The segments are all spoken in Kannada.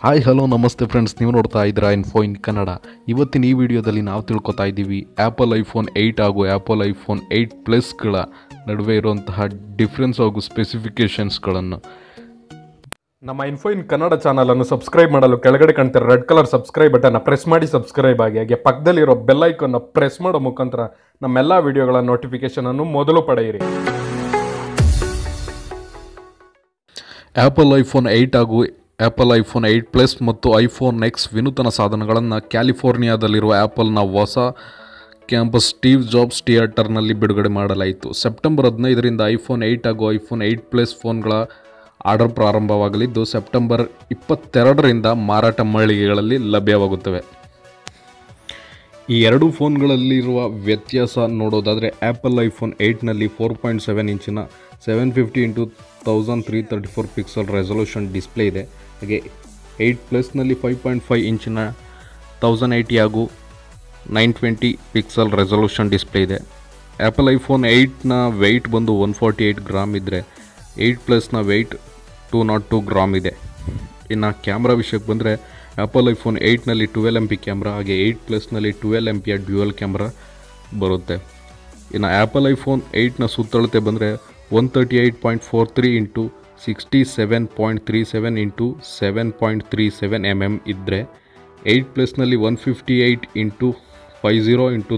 ಹಾಯ್ ಹಲೋ ನಮಸ್ತೆ ಫ್ರೆಂಡ್ಸ್, ನೀವು ನೋಡ್ತಾ ಇದ್ದೀರಾ ಇನ್ಫೋ ಇನ್ ಕನ್ನಡ. ಇವತ್ತಿನ ಈ ವಿಡಿಯೋದಲ್ಲಿ ನಾವು ತಿಳ್ಕೊತಾ ಇದ್ದೀವಿ ಆ್ಯಪಲ್ ಐಫೋನ್ 8 ಹಾಗೂ ಆ್ಯಪಲ್ ಐಫೋನ್ 8 ಪ್ಲಸ್ಗಳ ನಡುವೆ ಇರುವಂತಹ ಡಿಫ್ರೆನ್ಸ್ ಹಾಗೂ ಸ್ಪೆಸಿಫಿಕೇಷನ್ಸ್ಗಳನ್ನು. ನಮ್ಮ ಇನ್ಫೋ ಇನ್ ಕನ್ನಡ ಚಾನಲನ್ನು ಸಬ್ಸ್ಕ್ರೈಬ್ ಮಾಡಲು ಕೆಳಗಡೆ ಕಾಣ್ತಿರೋ ರೆಡ್ ಕಲರ್ ಸಬ್ಸ್ಕ್ರೈಬ್ ಬಟನ್ನ ಪ್ರೆಸ್ ಮಾಡಿ ಸಬ್ಸ್ಕ್ರೈಬ್ ಆಗಿ, ಹಾಗೆ ಪಕ್ಕದಲ್ಲಿರೋ ಬೆಲ್ ಐಕಾನ್ನ ಪ್ರೆಸ್ ಮಾಡೋ ಮುಖಾಂತರ ನಮ್ಮೆಲ್ಲ ವಿಡಿಯೋಗಳ ನೋಟಿಫಿಕೇಶನನ್ನು ಮೊದಲು ಪಡೆಯಿರಿ. ಆ್ಯಪಲ್ ಐಫೋನ್ 8 ಹಾಗೂ ಆ್ಯಪಲ್ ಐಫೋನ್ 8 ಪ್ಲಸ್ ಮತ್ತು ಐಫೋನ್ ಎಕ್ಸ್ ವಿನೂತನ ಸಾಧನಗಳನ್ನು ಕ್ಯಾಲಿಫೋರ್ನಿಯಾದಲ್ಲಿರುವ ಆ್ಯಪಲ್ನ ಹೊಸ ಕ್ಯಾಂಪಸ್ ಸ್ಟೀವ್ ಜಾಬ್ಸ್ ಥಿಯೇಟರ್ನಲ್ಲಿ ಬಿಡುಗಡೆ ಮಾಡಲಾಯಿತು. ಸೆಪ್ಟೆಂಬರ್ 15ರಿಂದ ಐಫೋನ್ 8 ಹಾಗೂ ಐಫೋನ್ 8 ಪ್ಲಸ್ ಫೋನ್ಗಳ ಆರ್ಡರ್ ಪ್ರಾರಂಭವಾಗಲಿದ್ದು ಸೆಪ್ಟೆಂಬರ್ 22ರಿಂದ ಮಾರಾಟ ಮಳಿಗೆಗಳಲ್ಲಿ ಲಭ್ಯವಾಗುತ್ತವೆ. ಈ ಎರಡೂ ಫೋನ್ಗಳಲ್ಲಿರುವ ವ್ಯತ್ಯಾಸ ನೋಡೋದಾದರೆ ಆ್ಯಪಲ್ ಐಫೋನ್ 8ನಲ್ಲಿ 4.7 ಇಂಚಿನ 750x1334 ಪಿಕ್ಸೆಲ್ ರೆಸೊಲ್ಯೂಷನ್ ಡಿಸ್ಪ್ಲೇ ಇದೆ. ಹಾಗೆ 8 ಪ್ಲಸ್ನಲ್ಲಿ 5.5 ಇಂಚಿನ 1080 ಹಾಗೂ 920 ಪಿಕ್ಸೆಲ್ ರೆಸೊಲ್ಯೂಷನ್ ಡಿಸ್ಪ್ಲೇ ಇದೆ. ಆ್ಯಪಲ್ ಐಫೋನ್ 8ನ ವೆಯ್ಟ್ ಬಂದು 148 ಗ್ರಾಮ್ ಇದ್ದರೆ 8 ಪ್ಲಸ್ನ ವೆಯ್ಟ್ 202 ಗ್ರಾಮ್ ಇದೆ. ಇನ್ನು ಕ್ಯಾಮ್ರಾ ವಿಷಯಕ್ಕೆ ಬಂದರೆ ಆ್ಯಪಲ್ ಐಫೋನ್ 8ನಲ್ಲಿ 12 MP ಕ್ಯಾಮ್ರಾ ಹಾಗೆ 8 ಪ್ಲಸ್ನಲ್ಲಿ 12 MPಯ ಡ್ಯುಯಲ್ ಕ್ಯಾಮ್ರಾ ಬರುತ್ತೆ. ಇನ್ನು ಆ್ಯಪಲ್ ಐಫೋನ್ 8ನ ಸುತ್ತಳತೆ ಬಂದರೆ 138.43 ಇಂಟು 67.37 ಇಂಟು 7.37 mm ಇದ್ದರೆ 8 ಪ್ಲಸ್ನಲ್ಲಿ 158 ಇಂಟು 50 ಇಂಟು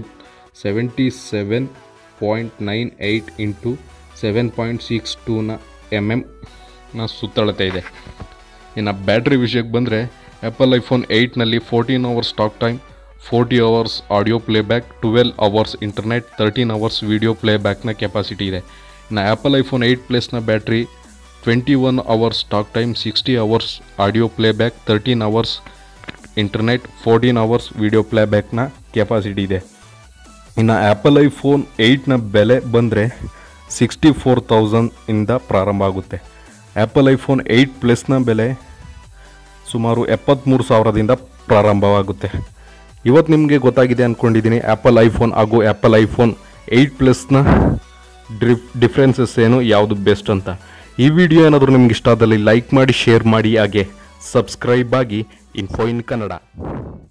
77.98 ಇಂಟು 7.62 mm ಸುತ್ತಳತೆ ಇದೆ. ಇನ್ನು ಬ್ಯಾಟ್ರಿ ವಿಷಯಕ್ಕೆ ಬಂದರೆ ಆ್ಯಪಲ್ ಐಫೋನ್ 8ನಲ್ಲಿ 14 hours talk time, 40 hours audio playback, 12 hours internet, 13 hours video ಪ್ಲೇಬ್ಯಾಕ್ನ ಕೆಪಾಸಿಟಿ ಇದೆ. ಇನ್ನು ಆ್ಯಪಲ್ ಐಫೋನ್ 8 ಪ್ಲಸ್ನ battery 21 hours talk time, 60 hours audio playback, 13 hours internet, 14 hours video ಪ್ಲೇಬ್ಯಾಕ್ನ ಕೆಪಾಸಿಟಿ ಇದೆ. ಇನ್ನು ಆ್ಯಪಲ್ ಐಫೋನ್ 8ನ ಬೆಲೆ ಬಂದರೆ 64,000 ಇಂದ ಪ್ರಾರಂಭ ಆಗುತ್ತೆ. ಆ್ಯಪಲ್ ಐಫೋನ್ 8 ಪ್ಲಸ್ನ ಬೆಲೆ ಸುಮಾರು 73,000ದಿಂದ ಪ್ರಾರಂಭವಾಗುತ್ತೆ. ಇವತ್ತು ನಿಮಗೆ ಗೊತ್ತಾಗಿದೆ ಅಂದ್ಕೊಂಡಿದ್ದೀನಿ ಆ್ಯಪಲ್ ಐಫೋನ್ ಹಾಗೂ ಆ್ಯಪಲ್ ಐಫೋನ್ 8 ಪ್ಲಸ್ನ ಡಿಫ್ರೆನ್ಸಸ್ ಏನು, ಯಾವುದು ಬೆಸ್ಟ್ ಅಂತ. ಈ ವಿಡಿಯೋ ಏನಾದರೂ ನಿಮ್ಗೆ ಇಷ್ಟ ಆದಲ್ಲಿ ಲೈಕ್ ಮಾಡಿ, ಶೇರ್ ಮಾಡಿ, ಹಾಗೆ ಸಬ್ಸ್ಕ್ರೈಬ್ ಆಗಿ ಇನ್ಫೋ ಇನ್ ಕನ್ನಡ.